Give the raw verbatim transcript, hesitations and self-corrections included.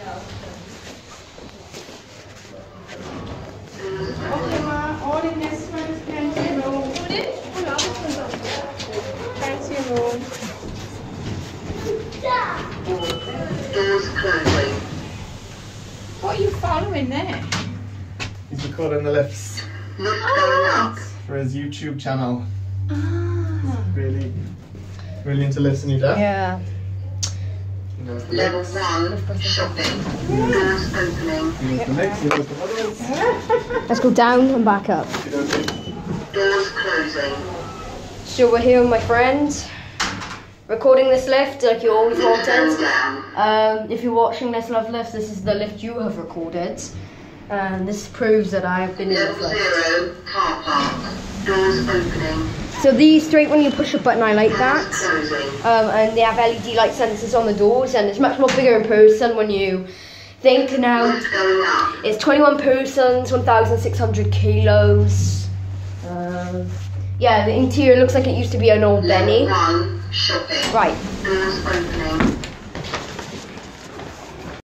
Okay, Ma, all in this one is plenty room. Plenty room. Doors closing. What are you following there? He's recording the lifts Lift going up. for his YouTube channel. Ah. Really, really into lifts, and you Dad? Yeah. He knows the Level lifts. one, shopping. Doors opening. He knows the lifts, he knows the models. Let's go down and back up. Doors closing. So we're here with my friends, recording this lift like you always Lift going wanted. down. Um, if you're watching this love lift, this is the lift you have recorded. And this proves that I've been in this Level lift. zero, car park. Doors opening. So these straight when you push a button, I like Doors that. closing. Um, and they have L E D light sensors on the doors, and it's much more bigger in person when you think now. Lift going up. It's twenty-one persons, one thousand six hundred kilos. Um, yeah, the interior looks like it used to be an old Level Benny. one, shopping. Right, Doors opening.